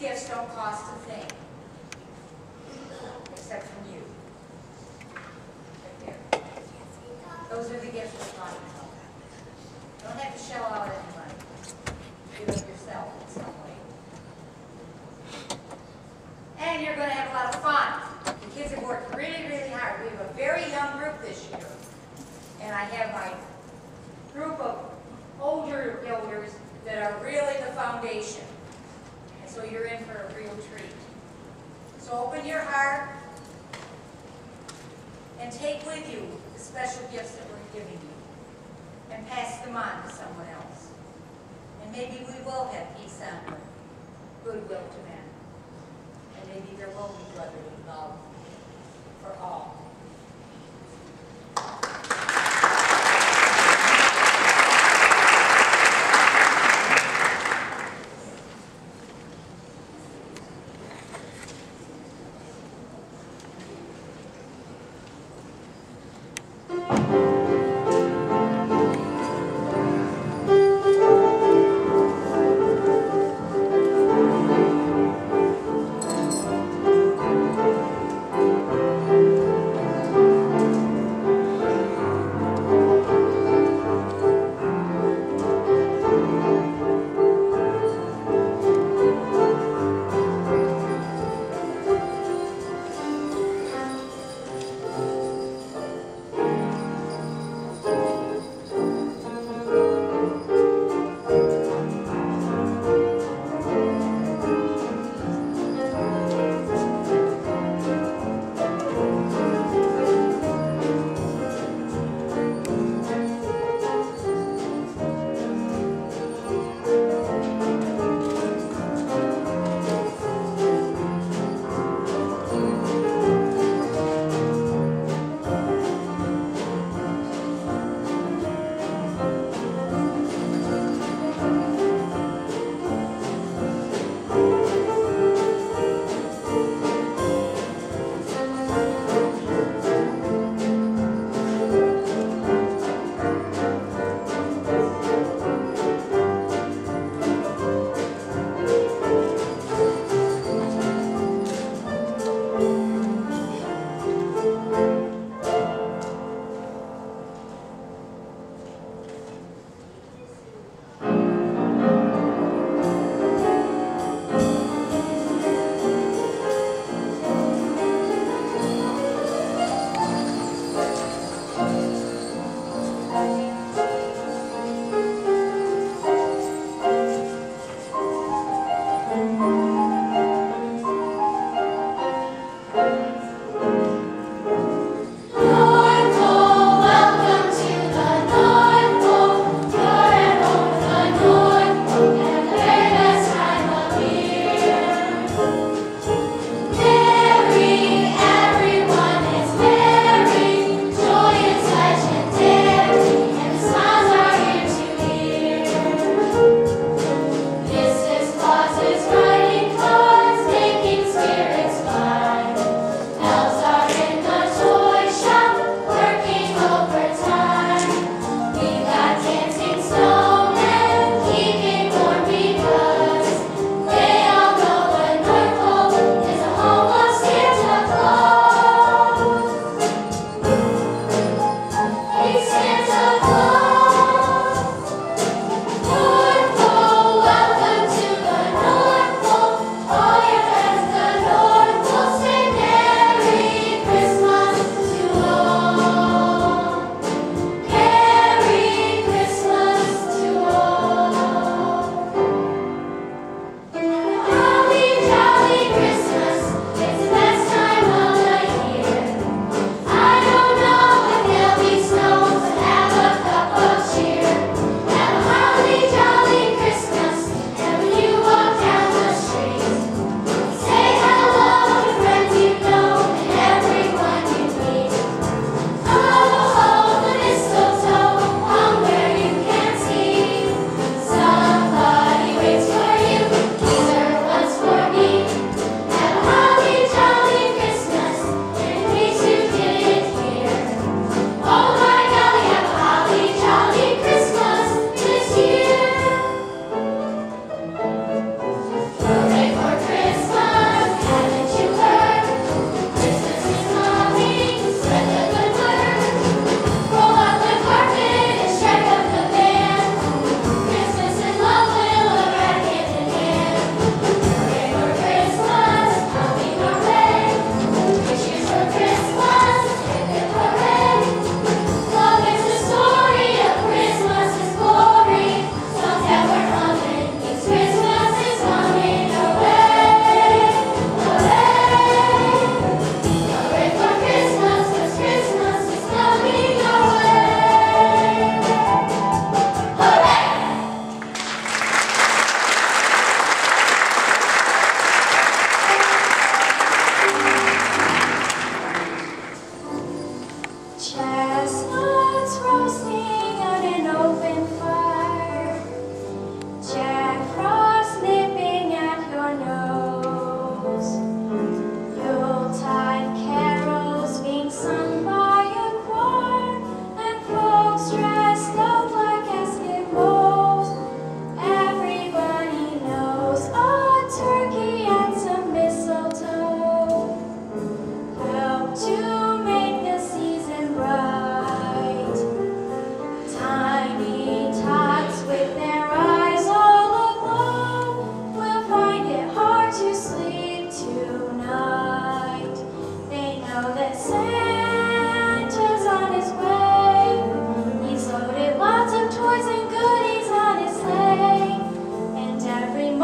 gifts don't cost a thing, except from you. Right there. Those are the gifts we're talking about. You don't have to shell out any money. Give it yourself in some way. And you're going to have a lot of fun. The kids have worked really, really hard. We have a very young group this year. And I have my group of older builders that are really the foundation. And so you're in for a real treat. So open your heart and take with you the special gifts that we're giving you and pass them on to someone else. And maybe we will have peace on earth, goodwill to men. And maybe there will be brotherly love for all.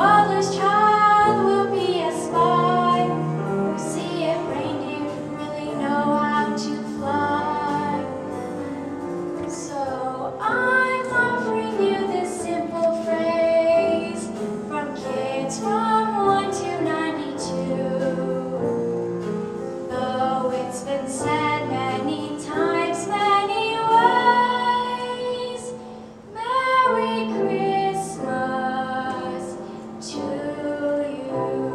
father's child will be a spy. We see if reindeer really know how to fly. So I'm offering you this simple phrase from kids from 1 to 92. Though it's been said many times, many ways, Merry Christmas to you.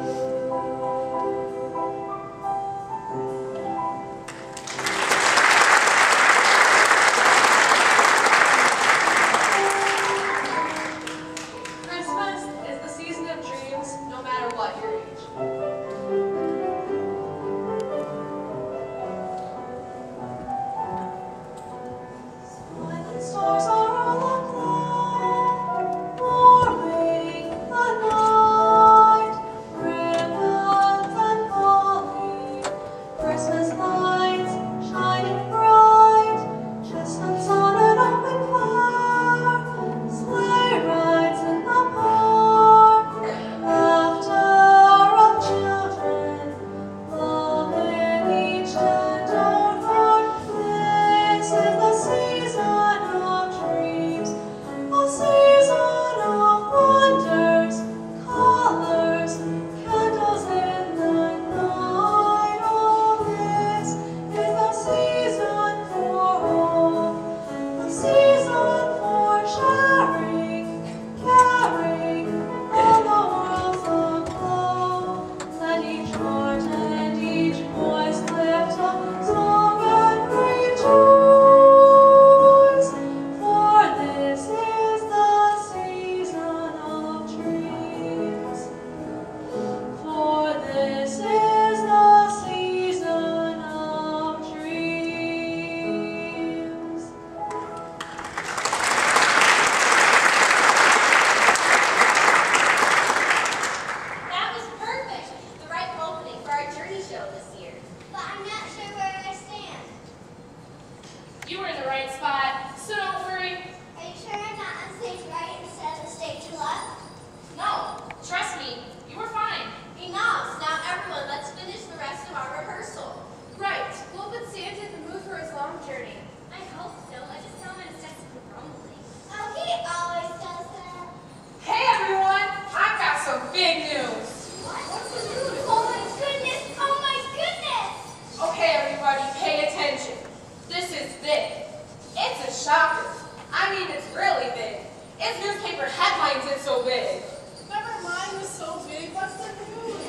Christmas is the season of dreams, no matter what your age. When the stars are all aglow, warming the night, ribbons and holly, Christmas lights shining bright, chestnuts on an open fire, sleigh rides in the park, laughter of children, love in each tender heart. This is the season of dreams, a season of wonders, colors, candles in the night. Oh, this is the season for all, the season for sharing, caring, all the world's aglow. Let each heart and each voice lift a song and rejoice. For this is the season of dreams. For this is the season of dreams. That was perfect. The right opening for our journey show this year. But I'm not sure where I stand. You were in the right spot, so don't worry. Are you sure I'm not on stage right instead of stage left? No, trust me, you were fine. Enough. Now everyone, let's finish the rest of our rehearsal. Right, we'll put Santa in the mood for his long journey. I hope so. I just tell him instead of grumbling. Oh, he always does that. Hey everyone, I've got some big news. What? What's the news? Oh my goodness. Oh my goodness. Okay everybody, pay attention. This is big. It's a shocker. I mean, it's really big. It's newspaper headlines, it's so big. Never mind was so big. What's the news?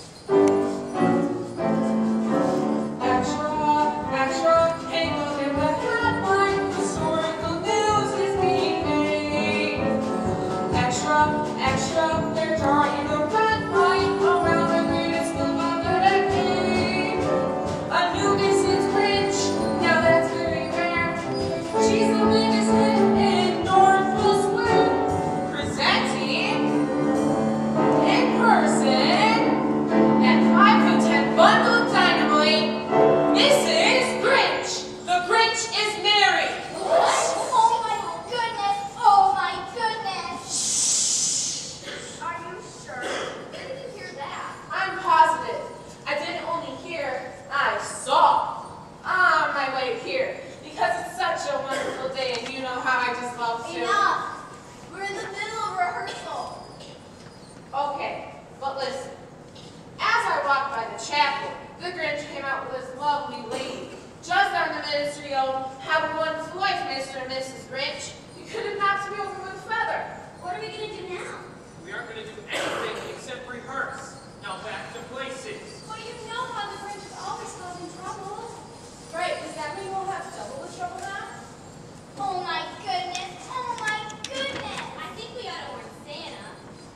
Extra, extra, take a look at the headline. Historical news is being made. Extra, extra, they're drawing a red line around the greatest film of the decade. A new Mrs. Grinch, now that's very rare. She's the biggest hit in Northville Square. Presenting in person at 5 to 10 bundle dynamite. This is Grinch. The Grinch is merry. Oh my goodness. Oh my goodness. Are you sure? Where did you hear that? I'm positive. I didn't only hear, I saw. On my way here. Because it's such a wonderful day and you know how I just love to. Enough. We're in the middle of rehearsal. Okay, but listen. As I walked by the chapel, the Grinch came out with this lovely lady. Just on the ministry of have a wonderful life, Mr. and Mrs. Grinch. You could have knocked me over with a feather. What are we going to do now? We aren't going to do anything except rehearse. Now back to places. Well, you know how the Grinch is always causing trouble. Right, does that mean we'll have double the trouble now? Oh my goodness. Oh my goodness. I think we ought to warn Santa.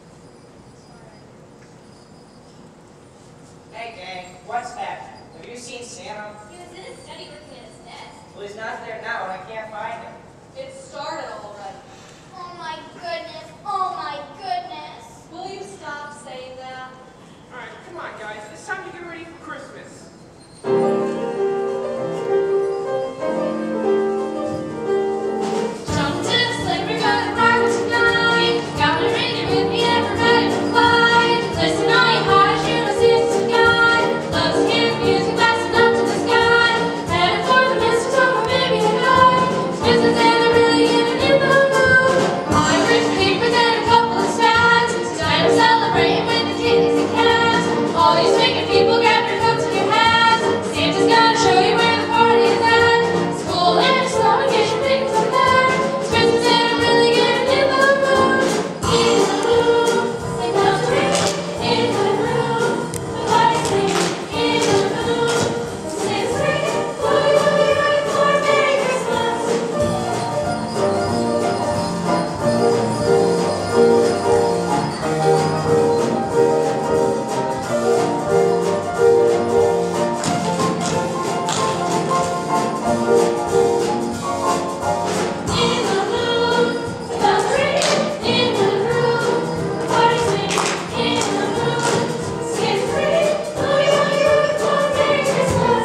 Hey gang, what's that? Have you seen Santa? He was in his study working at his desk. Well, he's not there now and I can't find him. It started already. Oh my goodness. Oh my goodness. Will you stop saying that? Alright, come on guys, it's time to get ready for Christmas. Jump to the sleigh, we're gonna rock tonight. Got a ring with me, everybody. celebrating with the kitties and cats. All you swinging people, grab your coats and your hats. Santa's gonna show you where the party is at. School and snow and get your things up there. It's Christmas and I'm really getting in the mood. In the mood, sing bells ring. In the mood, the party's singing. In the mood, Santa's ringing. Boogie woogie right for Merry Christmas. In the mood, the bells ringing. In the mood, the party's singing. In the mood, Santa's ringing. Boogie woogie right for Merry Christmas.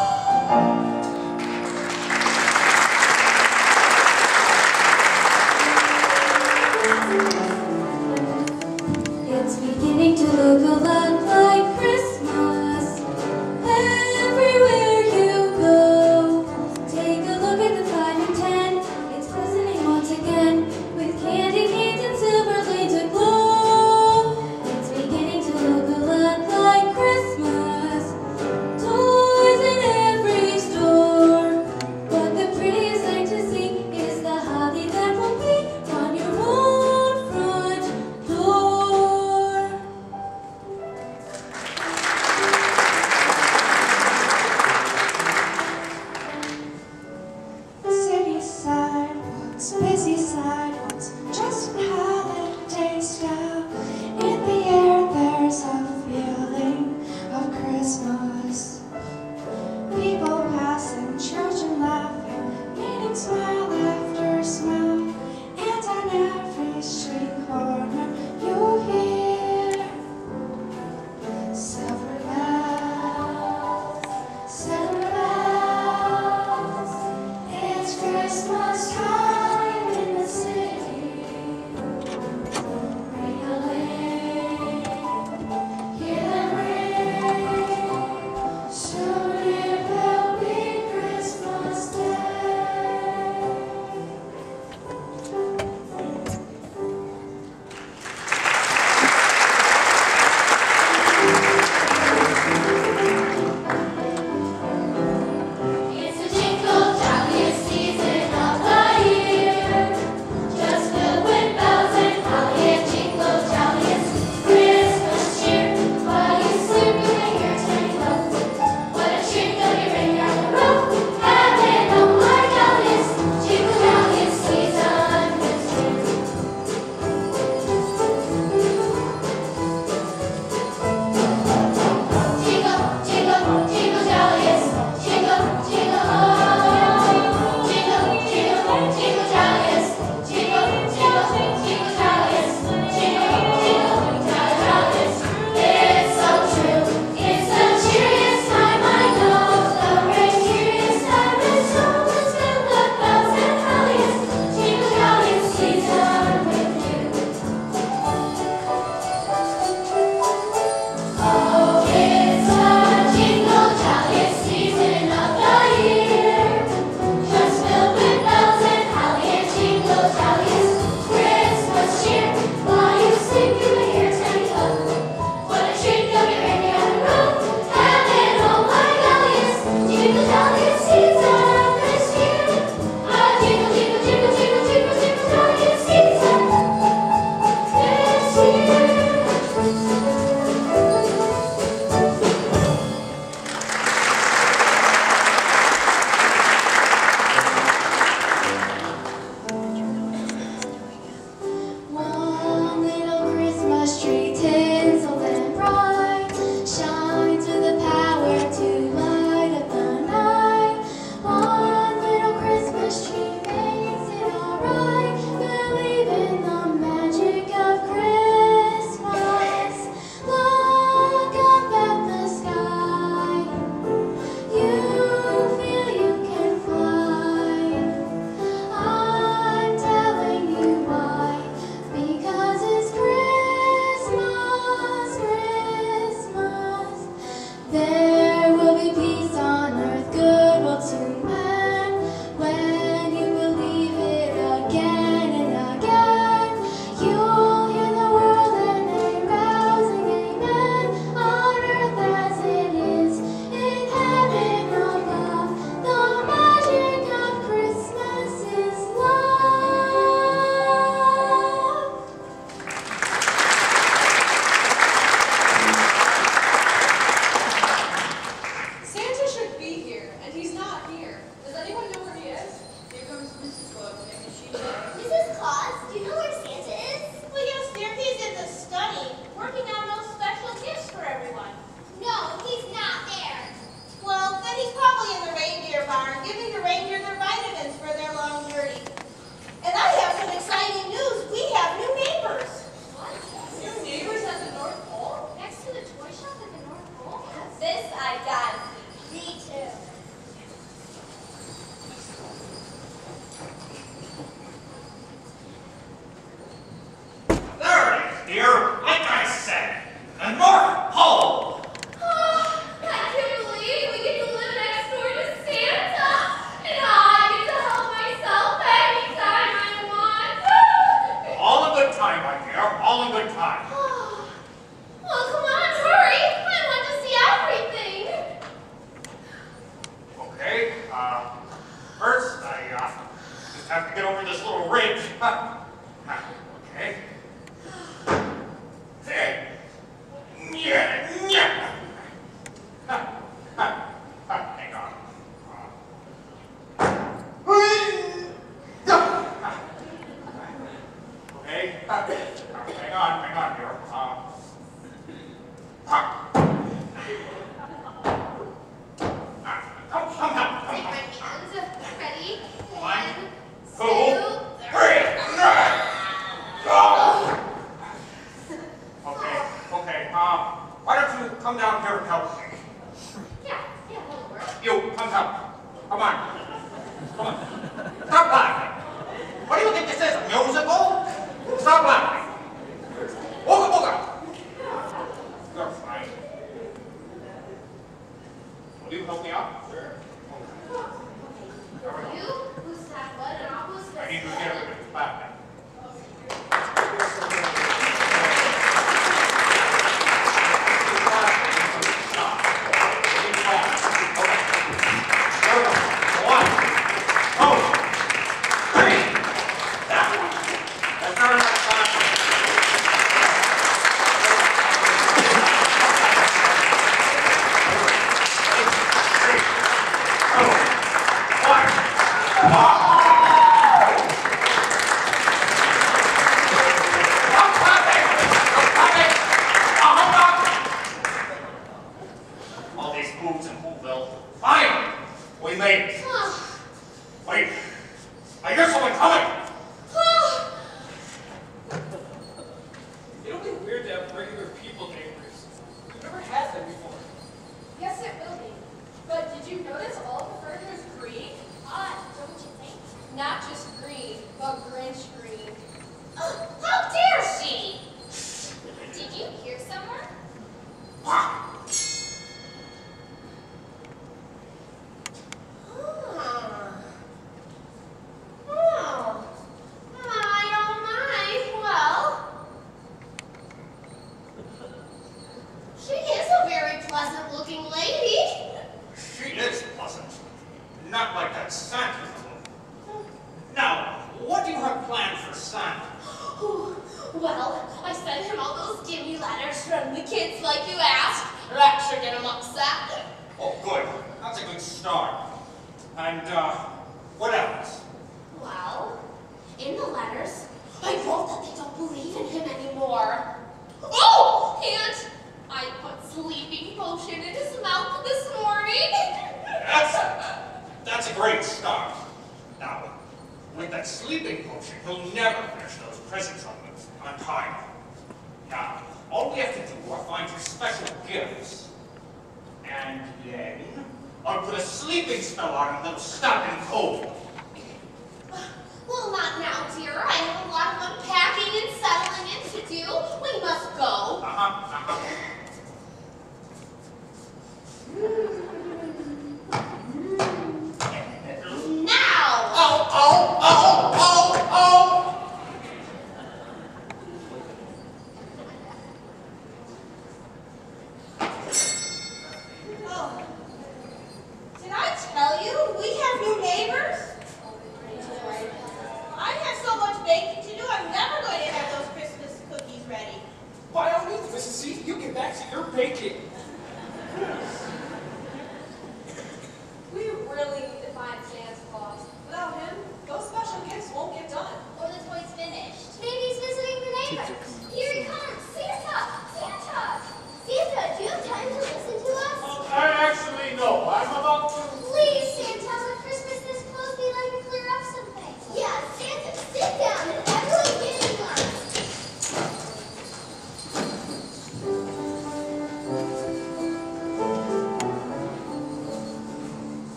It's beginning to look a lot like Christmas everywhere you go. Take a look at the 5 and 10. It's glistening once again with candy canes and silver lanes aglow. It's beginning to look a lot like Christmas. Toys in every store. But the prettiest sight to see is the holly that will be on your own front door.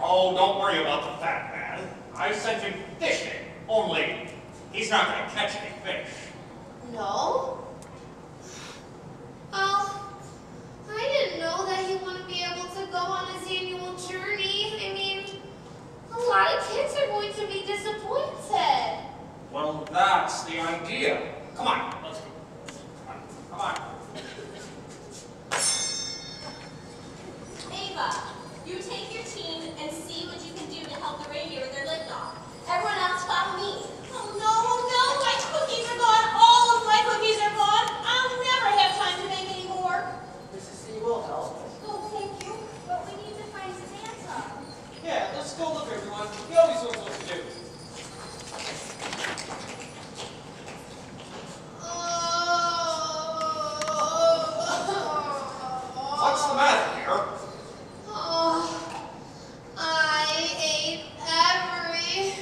Oh, don't worry about the fat man. I sent him fishing. Only, he's not going to catch any fish. No? Well, I didn't know that he wouldn't be able to go on his annual journey. I mean, a lot of kids are going to be disappointed. Well, that's the idea. Come on, let's go. Come on. Ava, you take your team and see what you can do to help the reindeer with their liftoff. Everyone else follow me. Oh no, my cookies are gone. All of my cookies are gone. I'll never have time to make any more. Mrs. C will help. Oh, thank you. But we need to find Santa. Yeah, let's go look, everyone. He always knows what to do. What's the matter here? Oh, I ate every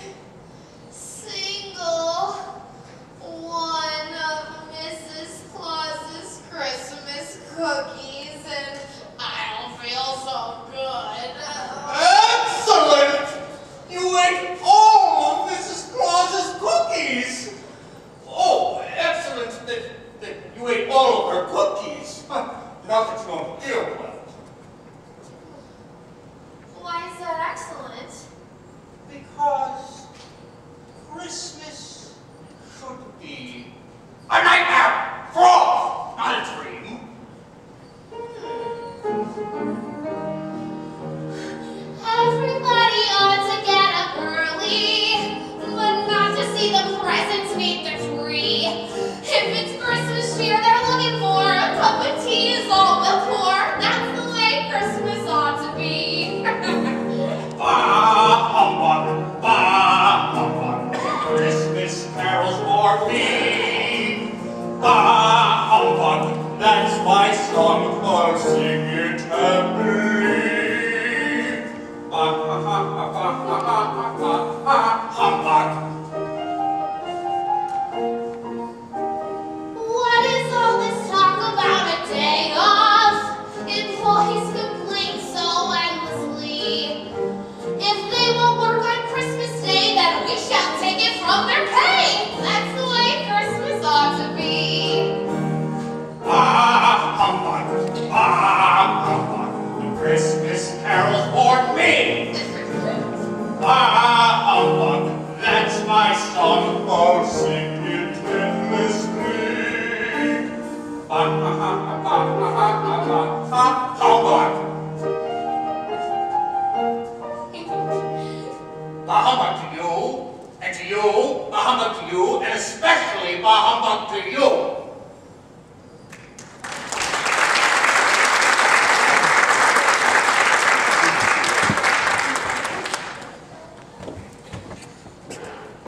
single one of Mrs. Claus's Christmas cookies, and I don't feel so good. Excellent! You ate all of Mrs. Claus's cookies! Oh, excellent that you ate all of her cookies. Not that you don't feel well. Why is that excellent? Because Christmas should be a nightmare for all, not a dream. Everybody ought to get up early, but not to see the presents beneath the tree. If it's Christmas cheer they're looking for, a cup of tea is all they'll pour. That's the way Christmas ought to be. Bah humbug, bah humbug, Christmas carols for me. Bah humbug, that's my song, I'll sing it happily. Bah ha ha ha ha ha ha ha humbug. What is all this talk about a day off? Employees complain so endlessly. If they won't work on Christmas Day, then we shall take it from their pay. That's the way Christmas ought to be. Bah humbug, bah humbug, the Christmas carols for me. Bah humbug, that's my song, I'll sing it endlessly. Bah ha ha ha ha ha ha ha humbug. Bah humbug to you, and to you, bah humbug to you, and especially bah humbug to you.